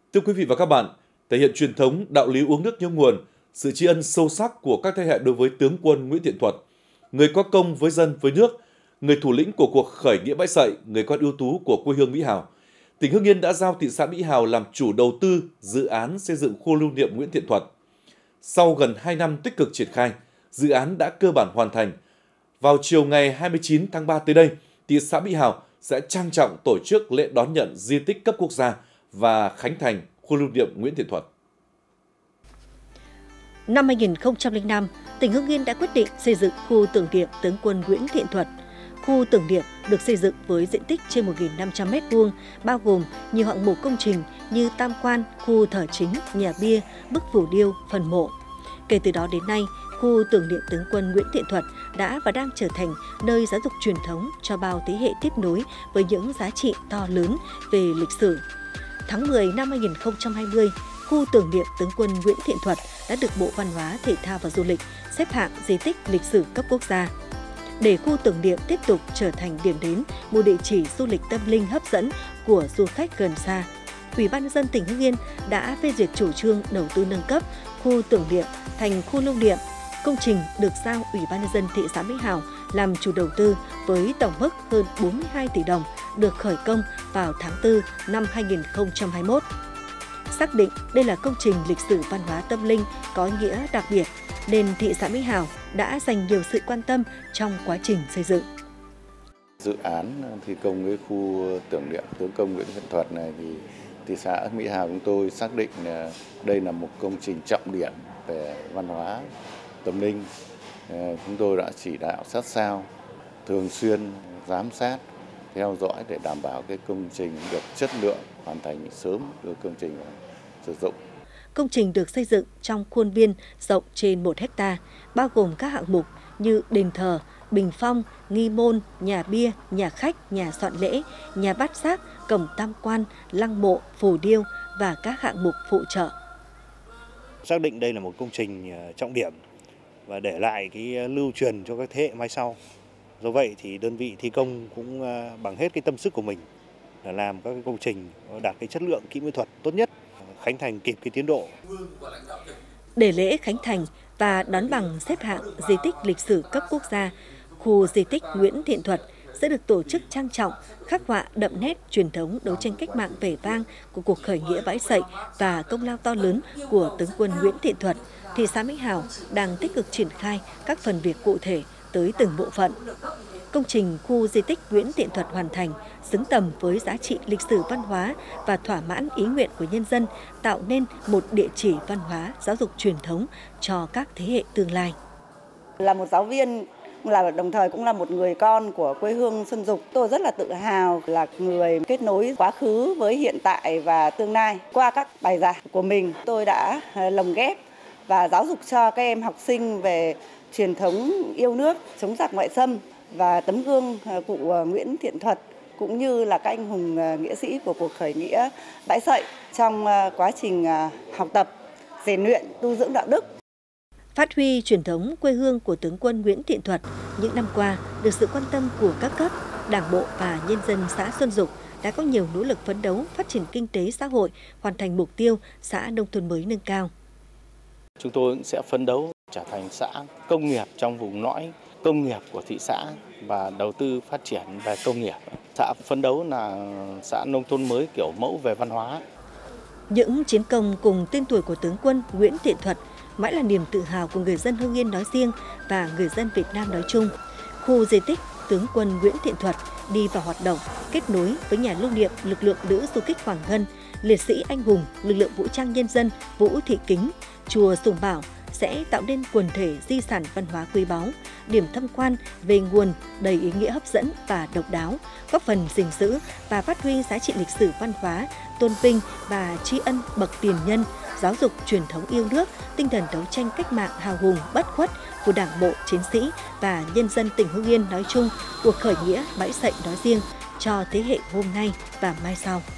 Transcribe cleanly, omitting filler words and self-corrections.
Thưa quý vị và các bạn, thể hiện truyền thống đạo lý uống nước nhớ nguồn, sự tri ân sâu sắc của các thế hệ đối với tướng quân Nguyễn Thiện Thuật, người có công với dân với nước, người thủ lĩnh của cuộc khởi nghĩa Bãi Sậy, người con ưu tú của quê hương Mỹ Hào. Tỉnh Hưng Yên đã giao thị xã Mỹ Hào làm chủ đầu tư dự án xây dựng khu lưu niệm Nguyễn Thiện Thuật. Sau gần 2 năm tích cực triển khai, dự án đã cơ bản hoàn thành. Vào chiều ngày 29 tháng 3 tới đây, thị xã Mỹ Hào sẽ trang trọng tổ chức lễ đón nhận di tích cấp quốc gia và khánh thành khu lưu niệm Nguyễn Thiện Thuật. Năm 2005, tỉnh Hưng Yên đã quyết định xây dựng khu tưởng niệm tướng quân Nguyễn Thiện Thuật. Khu tưởng niệm được xây dựng với diện tích trên 1.500 m², bao gồm nhiều hạng mục công trình như tam quan, khu thờ chính, nhà bia, bức phù điêu, phần mộ. Kể từ đó đến nay, khu tưởng niệm tướng quân Nguyễn Thiện Thuật đã và đang trở thành nơi giáo dục truyền thống cho bao thế hệ tiếp nối với những giá trị to lớn về lịch sử. Tháng 10 năm 2020, khu tưởng niệm tướng quân Nguyễn Thiện Thuật đã được Bộ Văn hóa, Thể thao và Du lịch xếp hạng di tích lịch sử cấp quốc gia. Để khu tưởng niệm tiếp tục trở thành điểm đến, một địa chỉ du lịch tâm linh hấp dẫn của du khách gần xa, Ủy ban nhân dân tỉnh Hưng Yên đã phê duyệt chủ trương đầu tư nâng cấp khu tưởng niệm thành khu lưu niệm. Công trình được giao Ủy ban nhân dân thị xã Mỹ Hào làm chủ đầu tư với tổng mức hơn 42 tỷ đồng, được khởi công vào tháng 4 năm 2021. Xác định đây là công trình lịch sử văn hóa tâm linh có ý nghĩa đặc biệt, nên thị xã Mỹ Hào đã dành nhiều sự quan tâm trong quá trình xây dựng. Dự án thi công cái khu tưởng niệm tướng công Nguyễn Thiện Thuật này thì thị xã Mỹ Hào chúng tôi xác định là đây là một công trình trọng điểm về văn hóa tâm linh. Chúng tôi đã chỉ đạo sát sao, thường xuyên giám sát, theo dõi để đảm bảo cái công trình được chất lượng, hoàn thành sớm đưa công trình vào sử dụng. Công trình được xây dựng trong khuôn viên rộng trên 1 ha, bao gồm các hạng mục như đền thờ, bình phong, nghi môn, nhà bia, nhà khách, nhà soạn lễ, nhà bát giác, cổng tam quan, lăng mộ, phù điêu và các hạng mục phụ trợ. Xác định đây là một công trình trọng điểm và để lại cái lưu truyền cho các thế hệ mai sau. Do vậy thì đơn vị thi công cũng bằng hết cái tâm sức của mình là làm các cái công trình đạt cái chất lượng kỹ thuật tốt nhất, khánh thành kịp cái tiến độ. Để lễ khánh thành và đón bằng xếp hạng di tích lịch sử cấp quốc gia, khu di tích Nguyễn Thiện Thuật sẽ được tổ chức trang trọng, khắc họa đậm nét truyền thống đấu tranh cách mạng vẻ vang của cuộc khởi nghĩa Bãi Sậy và công lao to lớn của tướng quân Nguyễn Thiện Thuật. Thị xã Mỹ Hào đang tích cực triển khai các phần việc cụ thể tới từng bộ phận. Công trình khu di tích Nguyễn Thiện Thuật hoàn thành, xứng tầm với giá trị lịch sử văn hóa và thỏa mãn ý nguyện của nhân dân, tạo nên một địa chỉ văn hóa giáo dục truyền thống cho các thế hệ tương lai. Là một giáo viên, đồng thời cũng là một người con của quê hương Xuân Dục. Tôi rất là tự hào là người kết nối quá khứ với hiện tại và tương lai. Qua các bài giảng của mình, tôi đã lồng ghép và giáo dục cho các em học sinh về truyền thống yêu nước, chống giặc ngoại xâm và tấm gương cụ Nguyễn Thiện Thuật, cũng như là các anh hùng nghĩa sĩ của cuộc khởi nghĩa Bãi Sậy trong quá trình học tập, rèn luyện, tu dưỡng đạo đức. Phát huy truyền thống quê hương của tướng quân Nguyễn Thiện Thuật, những năm qua được sự quan tâm của các cấp, Đảng bộ và nhân dân xã Xuân Dục đã có nhiều nỗ lực phấn đấu phát triển kinh tế xã hội, hoàn thành mục tiêu xã nông thôn mới nâng cao. Chúng tôi cũng sẽ phấn đấu trở thành xã công nghiệp trong vùng lõi công nghiệp của thị xã và đầu tư phát triển về công nghiệp. Xã phấn đấu là xã nông thôn mới kiểu mẫu về văn hóa. Những chiến công cùng tên tuổi của tướng quân Nguyễn Thiện Thuật mãi là niềm tự hào của người dân Hưng Yên nói riêng và người dân Việt Nam nói chung. Khu di tích tướng quân Nguyễn Thiện Thuật đi vào hoạt động, kết nối với nhà lưu niệm lực lượng nữ du kích Hoàng Ngân, liệt sĩ anh hùng, lực lượng vũ trang nhân dân Vũ Thị Kính, chùa Sùng Bảo sẽ tạo nên quần thể di sản văn hóa quý báu, điểm tham quan về nguồn đầy ý nghĩa hấp dẫn và độc đáo, góp phần gìn giữ và phát huy giá trị lịch sử văn hóa, tôn vinh và tri ân bậc tiền nhân, giáo dục truyền thống yêu nước, tinh thần đấu tranh cách mạng hào hùng bất khuất của Đảng bộ, chiến sĩ và nhân dân tỉnh Hưng Yên nói chung, cuộc khởi nghĩa Bãi Sậy nói riêng cho thế hệ hôm nay và mai sau.